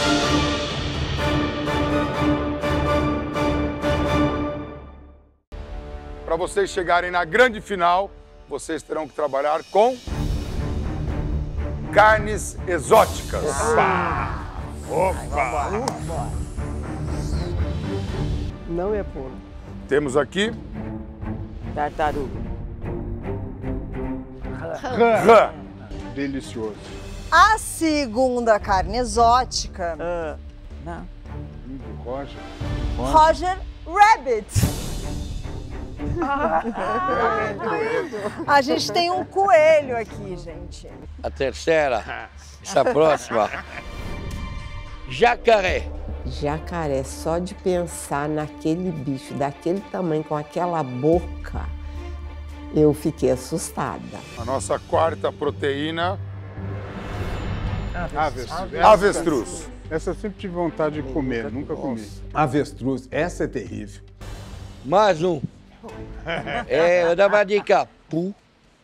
Para vocês chegarem na grande final, vocês terão que trabalhar com carnes exóticas. Opa! Não é porco. Temos aqui Tartaruga. rã. Delicioso. A segunda carne exótica, Não. Roger. Roger Rabbit. A gente tem um coelho aqui, gente. A terceira, essa próxima. Jacaré. Jacaré, só de pensar naquele bicho daquele tamanho, com aquela boca, eu fiquei assustada. A nossa quarta proteína, Avestruz. Essa eu sempre tive vontade de comer, nunca comi. Avestruz, essa é terrível. Mais um. Eu dava uma dica. Pu.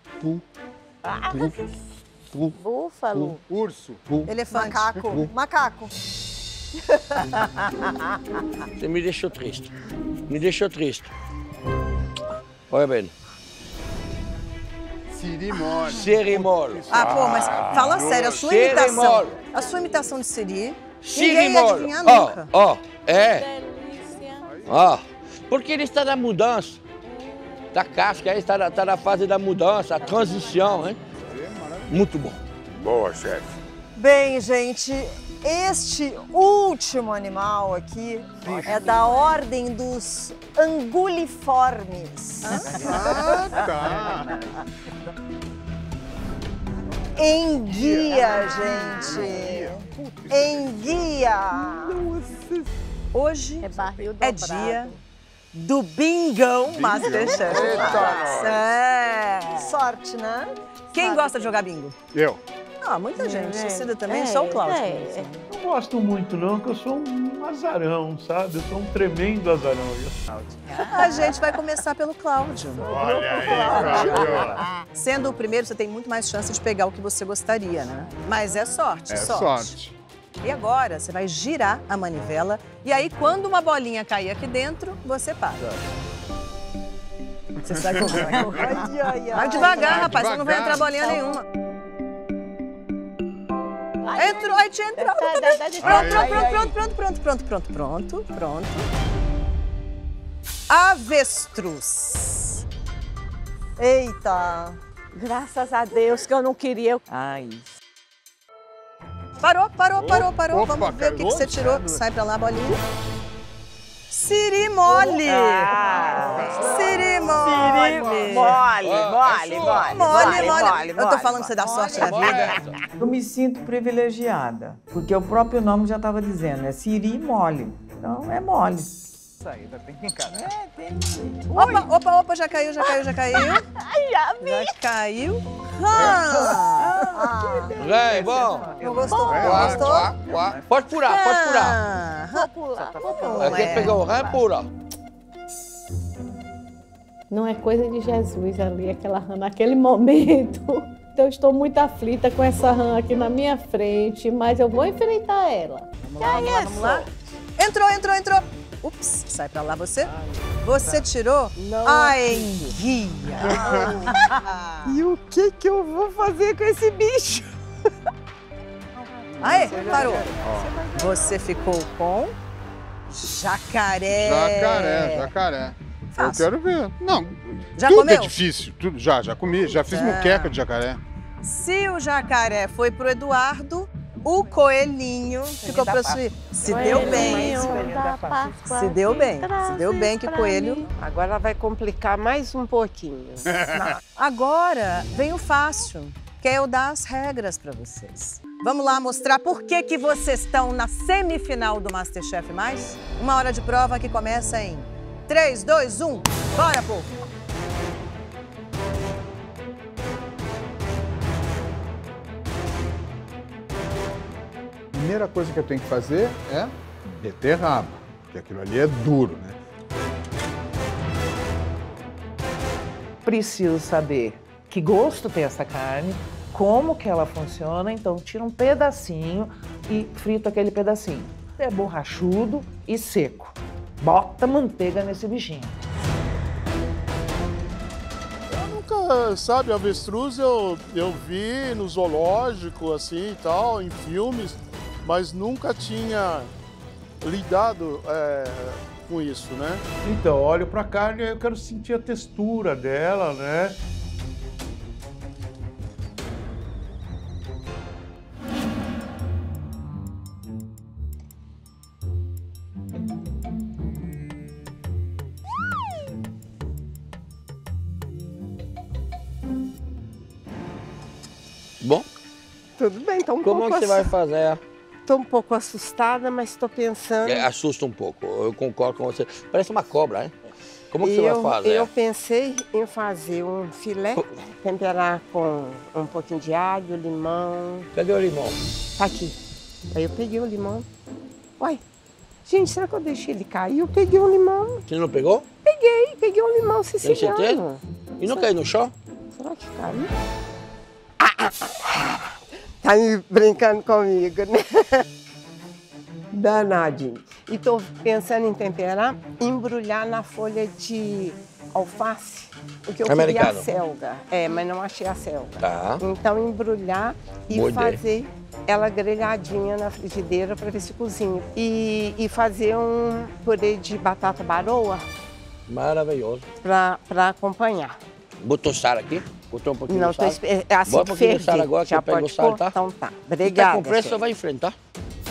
Búfalo. Urso. Elefante. Macaco. Você me deixou triste. Me deixou triste. Olha bem. Sirimole. Sirimole. Ah, pô, mas fala sério, a sua imitação de Siri, ninguém ia adivinhar nunca. Porque ele está na mudança da casca, está na fase da mudança, a transição, hein? Muito bom. boa, chefe. Bem, gente, este último animal aqui é da ordem dos anguliformes. Tá. Enguia, gente. Enguia. Hoje É barril é dobrado. dia do Bingão Masterchef. Eita, É. Sorte, né? Quem gosta de jogar bingo? Eu. Ah, muita gente. Cida também, só o Cláudio. Não gosto muito não, porque eu sou um azarão, sabe? Eu sou um tremendo azarão. A gente vai começar pelo Cláudio. Olha aí, Cláudio. Sendo o primeiro, você tem muito mais chance de pegar o que você gostaria, né? Mas é sorte, É sorte. sorte. E agora, você vai girar a manivela e aí, quando uma bolinha cair aqui dentro, você para. Você sai correndo. Vai devagar, rapaz, senão não vai entrar bolinha nenhuma. Entrou, aí tinha entrado também. Pronto. Avestruz. Eita. Graças a Deus que eu não queria. Ai. Parou. Opa, Vamos ver o que você tirou. caiu. Sai pra lá, bolinha. Sirimole. Sirimole. Mole. Eu tô falando que você dá sorte na vida. Eu me sinto privilegiada, porque o próprio nome já estava dizendo, é Siri mole. Então, é mole. Isso aí, ainda tem que encarar. Opa, já caiu. Já caiu. Vem, bom. Não gostou? Pode furar. Vou pular. Aqui pegou o rã, pura. Não é coisa de Jesus ali, aquela rã naquele momento. Então, eu estou muito aflita com essa rã aqui na minha frente, mas eu vou enfrentar ela. Vamos lá. Entrou. Ups, sai pra lá você. Você tirou a enguia. E o que eu vou fazer com esse bicho? Aê, parou. Você ficou com jacaré. Jacaré. Fácil. Eu quero ver. Não, Já tudo comeu? é difícil. Tudo, já comi. Já fiz muqueca de jacaré. Se o jacaré foi pro Eduardo, o coelhinho ficou pro Suí. Se deu bem. Se deu bem que coelho. Agora vai complicar mais um pouquinho. Agora vem o fácil, que é eu dar as regras para vocês. Vamos lá mostrar por que vocês estão na semifinal do Masterchef Mais? Uma hora de prova que começa em 3, 2, 1. Bora, povo! Primeira coisa que eu tenho que fazer é beterraba, porque aquilo ali é duro, né? Preciso saber que gosto tem essa carne, como que ela funciona, então tira um pedacinho e frita aquele pedacinho. É borrachudo e seco. Bota manteiga nesse bichinho. Sabe, avestruz eu vi no zoológico, assim e tal, em filmes, mas nunca tinha lidado com isso, né? Então, olho pra carne, eu quero sentir a textura dela, né? Bom? Tudo bem, então Como é que você vai fazer? Estou um pouco assustada, mas estou pensando... Assusta um pouco, eu concordo com você. Parece uma cobra, hein? Como que você vai fazer? Eu pensei em fazer um filé, temperar com um pouquinho de alho, limão... Cadê o limão? Tá aqui. Aí eu peguei o limão. Uai, gente, será que eu deixei ele cair? Eu peguei o limão. Você não pegou? Peguei o limão siciliano. Tem certeza? E não caiu no chão? Será que caiu? Tá me brincando comigo, né? Danadinho. E tô pensando em temperar, embrulhar na folha de alface. Porque eu queria a selga. Mas não achei a selga. Tá. Então embrulhar e fazer ela grelhadinha na frigideira para ver se cozinha. E fazer um purê de batata baroa. Maravilhoso. Para acompanhar. Botou sal aqui? Botou um pouquinho de sal? Não, é assim bota um pouquinho de sal agora, que eu pego o sal, tá? Então tá. Obrigada. Tá com pressa, vai em frente, tá?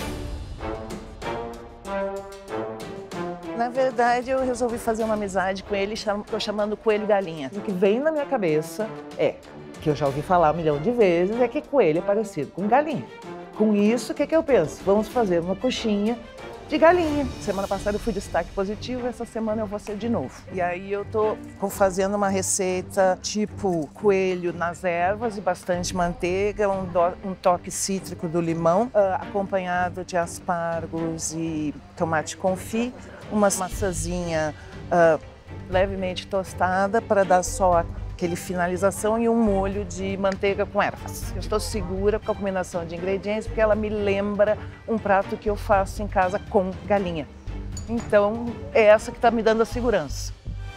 Na verdade, eu resolvi fazer uma amizade com ele, tô chamando Coelho Galinha. O que vem na minha cabeça que eu já ouvi falar 1 milhão de vezes, é que coelho é parecido com galinha. Com isso, o que eu penso? Vamos fazer uma coxinha de galinha. Semana passada eu fui destaque positivo, essa semana eu vou ser de novo. E aí eu tô fazendo uma receita tipo coelho nas ervas e bastante manteiga, um toque cítrico do limão, acompanhado de aspargos e tomate confit, uma maçãzinha levemente tostada para dar só aquele finalização e um molho de manteiga com ervas. Eu estou segura com a combinação de ingredientes porque ela me lembra um prato que eu faço em casa com galinha. Então, é essa que está me dando a segurança.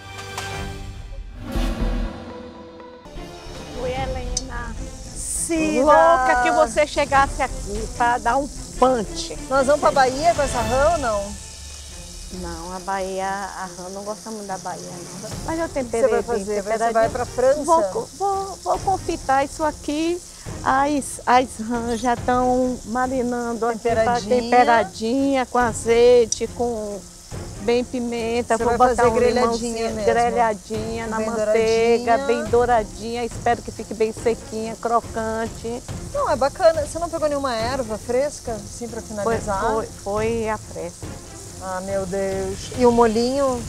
Oi, Helena. Cida! Louca que você chegasse aqui para dar um punch. Nós vamos para a Bahia com essa rã ou não? Não, a Bahia, a rã não gosta muito da Bahia, não. Mas eu temperei. Você vai fazer? Você vai para a França? Vou confitar isso aqui. As rãs já estão marinando temperadinha, com azeite, com bem pimenta. Você vou vai botar fazer um grelhadinha mesmo? Grelhadinha na manteiga, bem douradinha. Espero que fique bem sequinha, crocante. Não, é bacana. Você não pegou nenhuma erva fresca, assim, para finalizar? Foi a pressa. Ah, meu Deus. E o molhinho?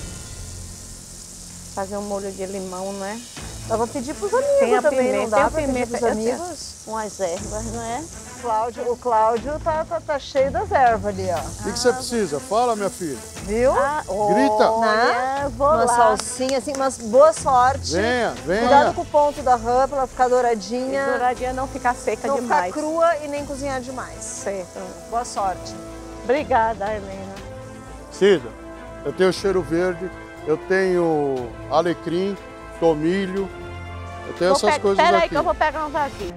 Fazer um molho de limão, né? Dá pra pedir pros amigos também, pimenta, não dá pra pimenta, pedir pros amigos? Umas ervas, não é? O Cláudio tá cheio das ervas ali, ó. O que você precisa? Fala, minha filha. Viu? Grita. Olha, vou uma lá. salsinha, assim, mas boa sorte. Venha. Cuidado com o ponto da rã pra ela ficar douradinha. Douradinha, não ficar seca não demais. Não ficar crua e nem cozinhar demais. Certo. Boa sorte. Obrigada, Helena. Cida, eu tenho cheiro verde, eu tenho alecrim, tomilho, eu tenho essas coisas aqui. Espera aí que eu vou pegar um vasinho.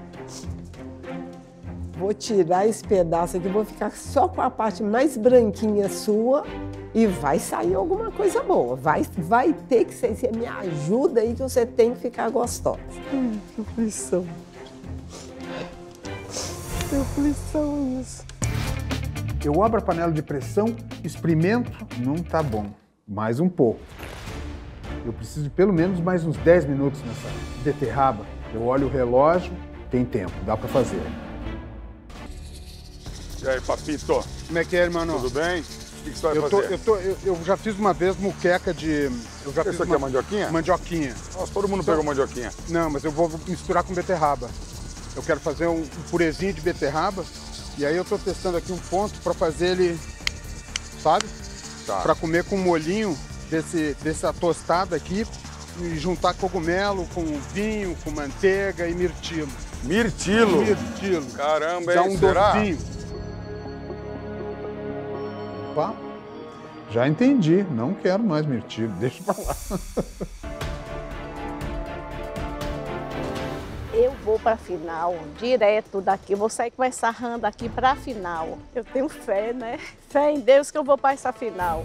Vou tirar esse pedaço aqui, vou ficar só com a parte mais branquinha sua e vai sair alguma coisa boa. Vai ter que ser. Você me ajuda aí que você tem que ficar gostosa. Que aflição. Que aflição isso. Eu abro a panela de pressão, experimento, não tá bom. Mais um pouco. Eu preciso de pelo menos mais uns 10 minutos nessa beterraba. Eu olho o relógio, tem tempo, dá pra fazer. E aí, papito? Como é que é, irmão? Tudo bem? O que você vai fazer? Eu já fiz uma vez muqueca de... Isso aqui é mandioquinha? Mandioquinha. Nossa, todo mundo pegou mandioquinha. Não, mas eu vou misturar com beterraba. Eu quero fazer um purezinho de beterraba. E aí eu tô testando aqui um ponto para fazer ele, sabe? Tá. Para comer com um molhinho dessa tostada aqui e juntar cogumelo com vinho, com manteiga e mirtilo. Mirtilo. Mirtilo. Caramba, Dá hein? um Será? docinho. Opa, já entendi. Não quero mais mirtilo. Deixa pra lá. Eu vou para a final, direto daqui. Eu vou sair com essa rã daqui para a final. Eu tenho fé, né? Fé em Deus que eu vou para essa final.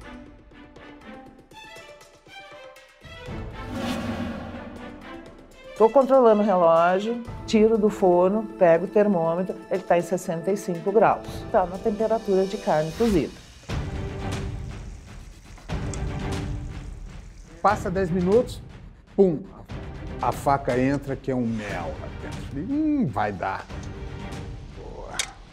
Estou controlando o relógio, tiro do forno, pego o termômetro, ele está em 65 graus. Está na temperatura de carne cozida. Passa 10 minutos, pum, a faca entra que é um mel lá dentro. Vai dar. Boa.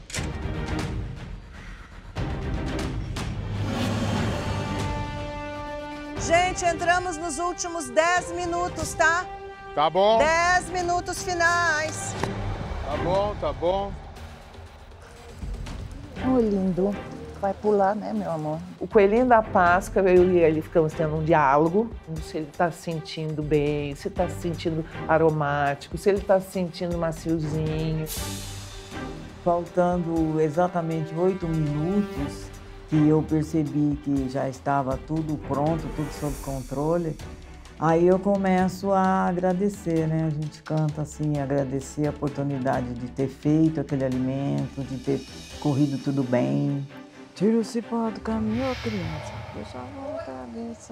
Gente, entramos nos últimos 10 minutos, tá? Tá bom. 10 minutos finais. Tá bom, tá bom. Oh, lindo. Vai pular, né, meu amor? O coelhinho da Páscoa, eu e ele ficamos tendo um diálogo. Se ele está se sentindo bem, se está se sentindo aromático, se ele está se sentindo maciozinho. Faltando exatamente 8 minutos, que eu percebi que já estava tudo pronto, tudo sob controle, aí eu começo a agradecer, né? A gente canta assim, agradecer a oportunidade de ter feito aquele alimento, de ter corrido tudo bem. Tira o cipó do caminho, criança, deixa a cabeça.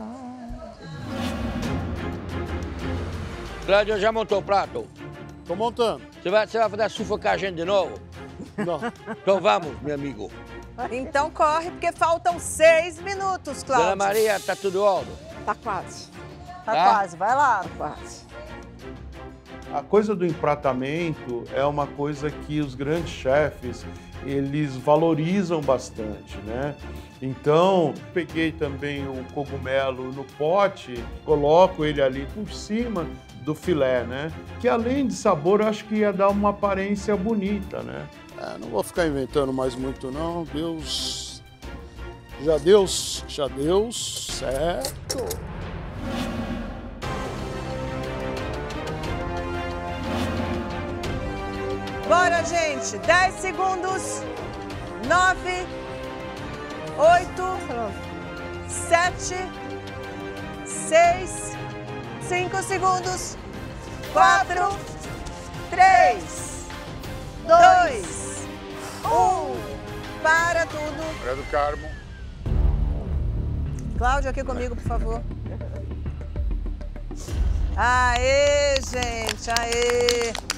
Cláudio, já montou o prato? Tô montando. Você vai fazer sufocar a gente de novo? Não. Então vamos, meu amigo. Então corre, porque faltam 6 minutos, Cláudio. Dona Maria, tá tudo ótimo? Tá quase. Tá Tá? quase, vai lá. Tá quase. A coisa do empratamento é uma coisa que os grandes chefes, eles valorizam bastante, né? Então, peguei também o cogumelo no pote, coloco ele ali por cima do filé, né? Que além de sabor, eu acho que ia dar uma aparência bonita, né? Não vou ficar inventando mais muito, não. Deus... Já deu certo. Bora, gente. 10 segundos. 9, 8, 7, 6, 5 segundos. 4, 3, 2, 1. Para tudo. Maria do Carmo. Cláudio, aqui comigo, por favor. Aê, gente, aê.